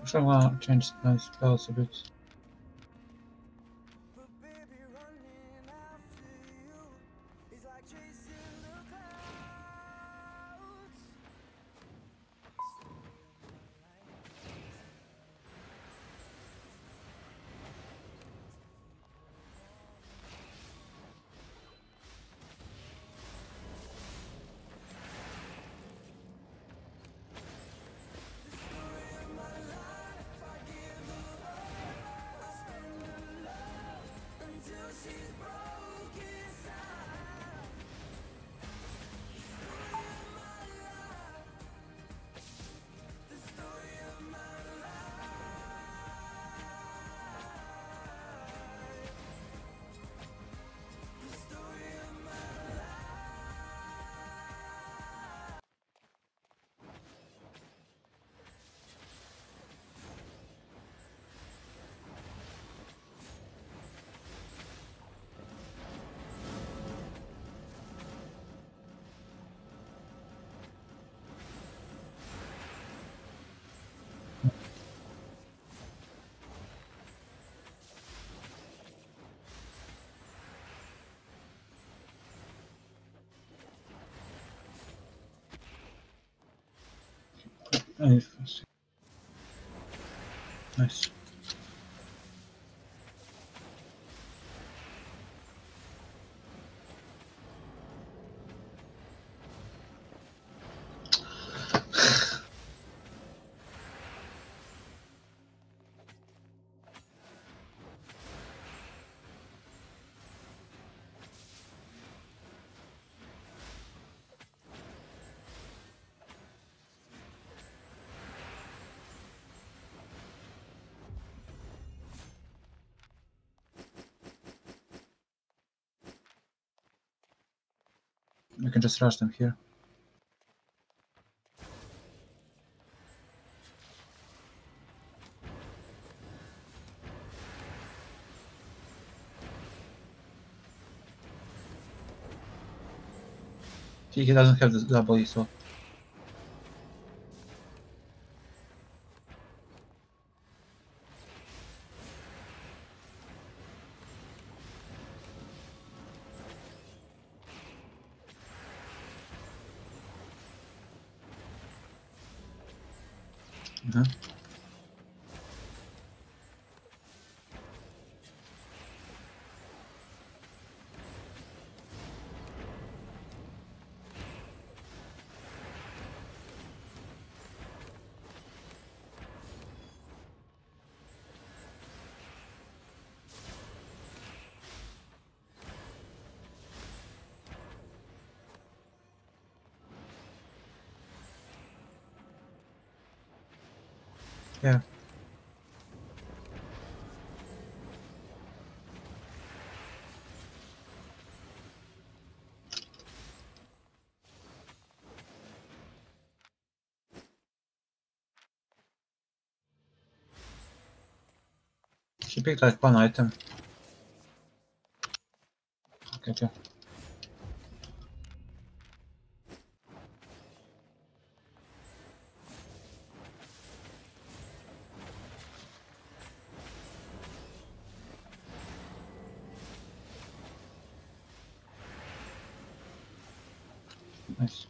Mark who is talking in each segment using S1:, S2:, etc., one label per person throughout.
S1: Actually, I want to change my spells a bit. Nice. We can just rush them here. He doesn't have the double, so. Yeah. She picked like one item. Okay. Nice.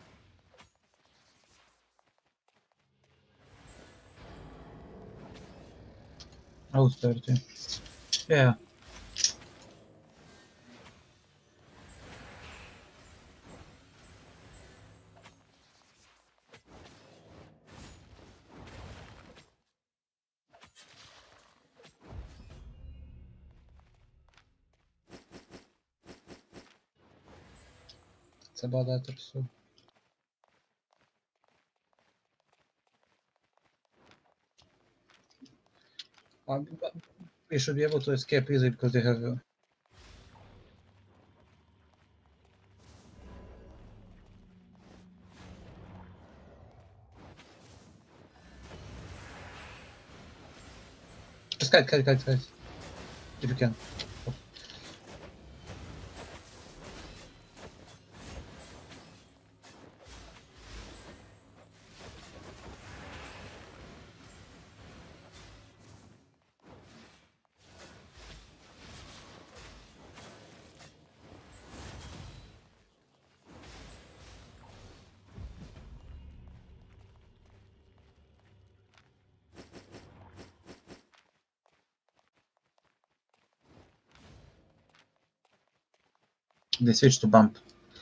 S1: I was 30. Yeah. It's about that episode. We should be able to escape easily because they have. Just kite. If you can. They switched to bump.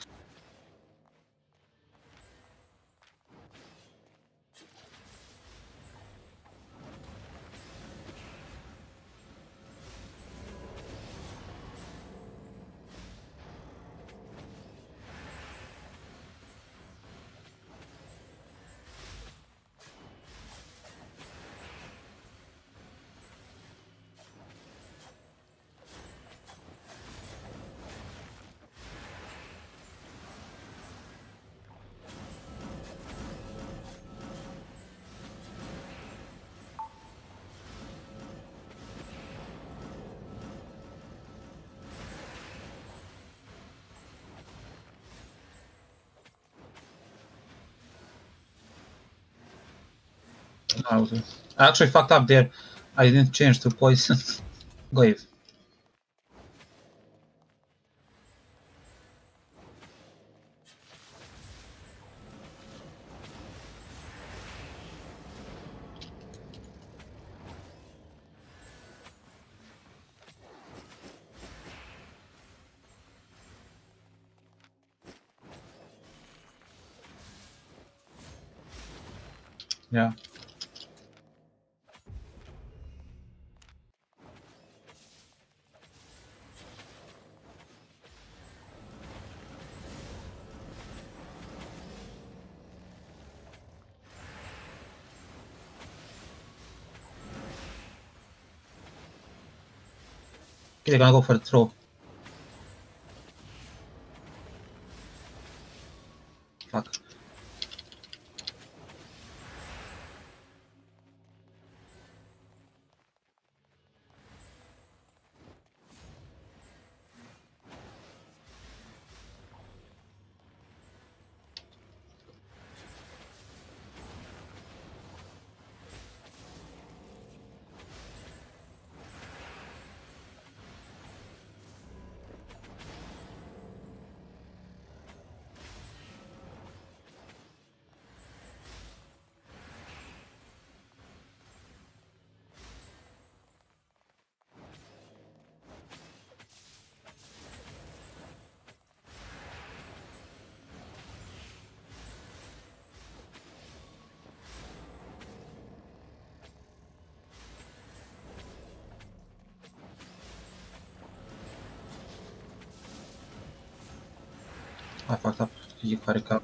S1: I actually fucked up there. I didn't change to poison. Glaive. Yeah. Okay, they're gonna go for the throw. Fuck. I fucked up. You got it up.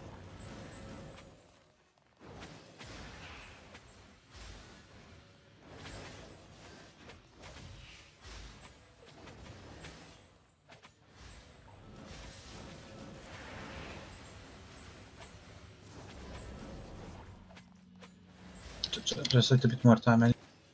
S1: Just a little bit more time.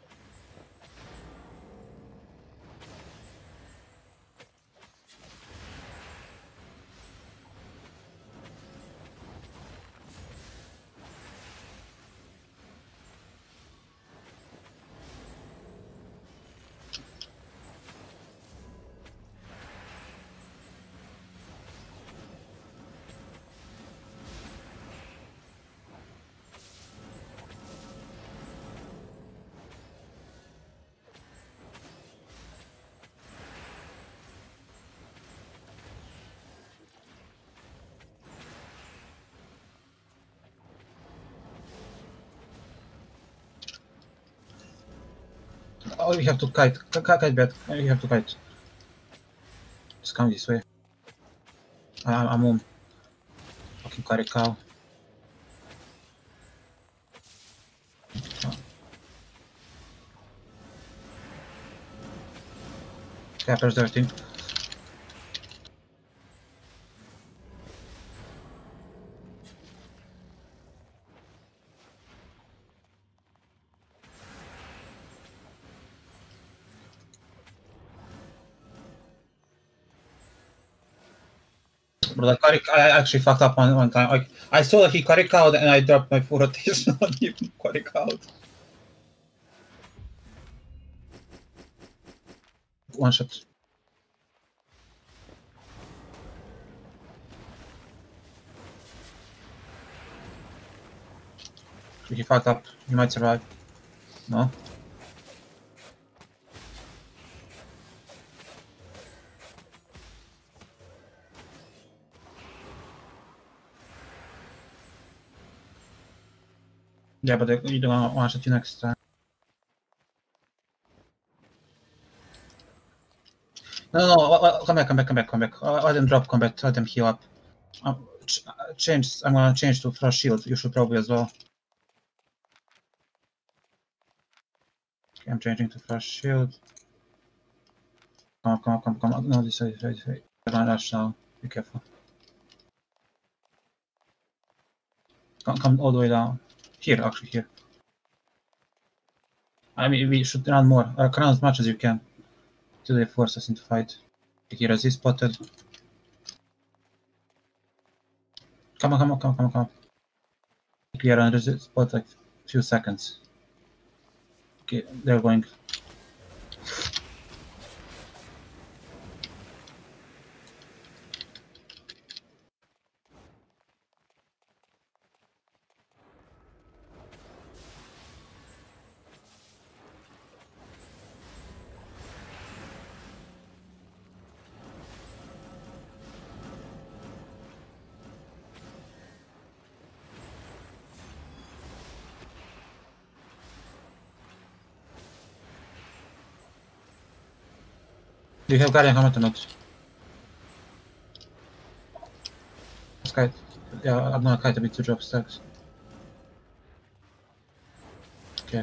S1: Oh, you have to kite. Kite bad. You have to kite. Just come this way. I'm on. Fucking carry cow. Captures everything. But I actually fucked up one time. I saw that he carried out and I dropped my full rotation on him. Carried out. One shot. He fucked up. He might survive. No? Yeah, but you don't want to next time. No, come back, come back, come back, come back. Let them drop combat, let them heal up. I'm gonna change to Frost Shield, you should probably as well. Okay, I'm changing to Frost Shield. Come on. No, this way. They're gonna rush now. Be careful. Come all the way down. Here, actually, here. I mean, we should run more. Run as much as you can. Till they force us into fight. Here, as he spotted. Come on. Clear and resist spot like few seconds. Okay, they're going. Do you have Guardian Helmet or not? Kite. Yeah, I'm gonna kite a bit to drop stacks. Okay.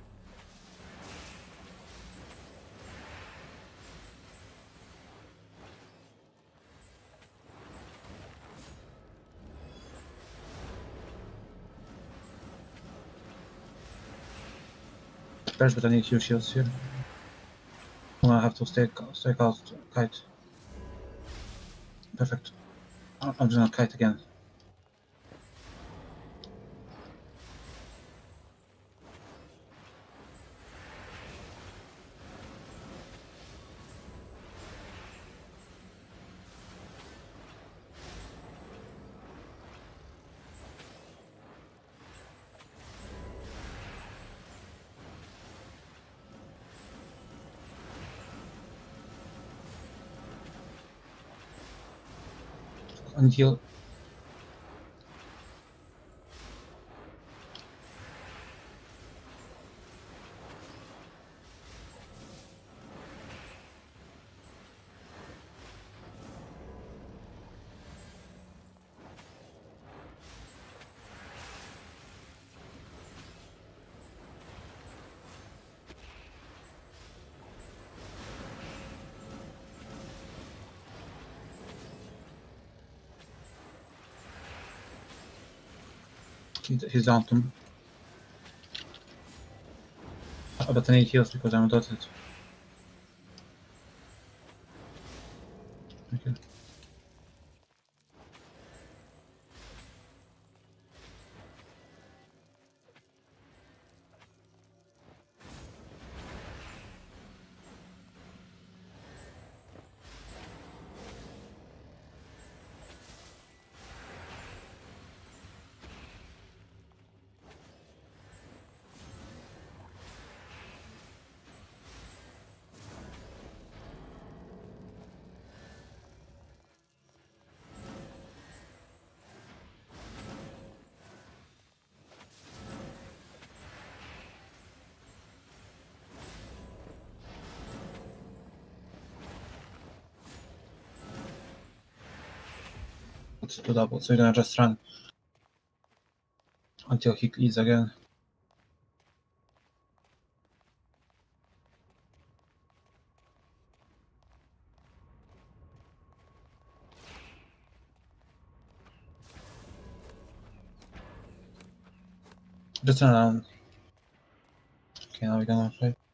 S1: First, but I need huge shields here. I'm gonna have to stake out kite. Perfect. I'm just gonna kite again. Until he's down to. But I need heals because I'm dotted. Okay. It's two double, so you're gonna just run until he leads again. Just run around. Okay, now we're gonna fight.